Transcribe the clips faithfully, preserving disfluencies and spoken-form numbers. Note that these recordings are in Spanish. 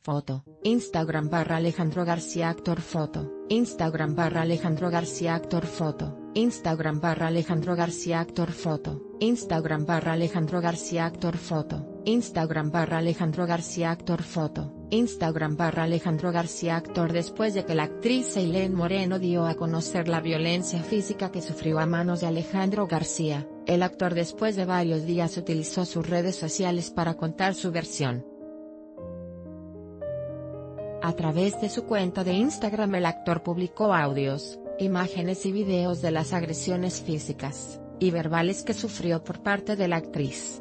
foto, Instagram barra Alejandro García actor foto, Instagram barra Alejandro García actor foto, Instagram barra Alejandro García actor foto, Instagram barra Alejandro García actor foto, Instagram barra Alejandro García actor foto, Instagram barra Alejandro García actor. Después de que la actriz Aileen Moreno dio a conocer la violencia física que sufrió a manos de Alejandro García, el actor después de varios días utilizó sus redes sociales para contar su versión. A través de su cuenta de Instagram el actor publicó audios, imágenes y videos de las agresiones físicas y verbales que sufrió por parte de la actriz.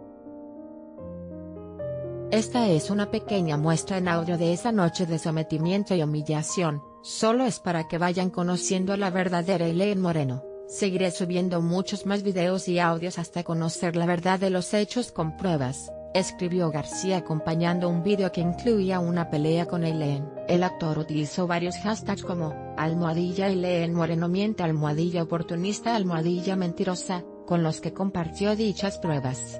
Esta es una pequeña muestra en audio de esa noche de sometimiento y humillación, solo es para que vayan conociendo a la verdadera Aileen Moreno. Seguiré subiendo muchos más videos y audios hasta conocer la verdad de los hechos con pruebas, escribió García acompañando un video que incluía una pelea con Aileen. El actor utilizó varios hashtags como, almohadilla Aileen Moreno miente, almohadilla oportunista, almohadilla mentirosa, con los que compartió dichas pruebas.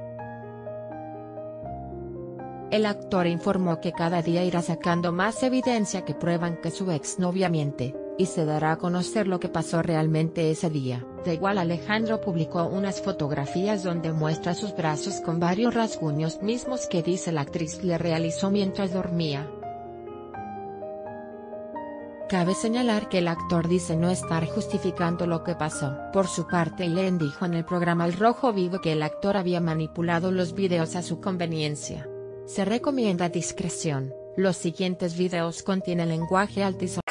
El actor informó que cada día irá sacando más evidencia que prueban que su exnovia miente, y se dará a conocer lo que pasó realmente ese día. De igual Alejandro publicó unas fotografías donde muestra sus brazos con varios rasguños mismos que dice la actriz le realizó mientras dormía. Cabe señalar que el actor dice no estar justificando lo que pasó. Por su parte Aileen dijo en el programa Al Rojo Vivo que el actor había manipulado los videos a su conveniencia. Se recomienda discreción, los siguientes videos contienen lenguaje altisonante.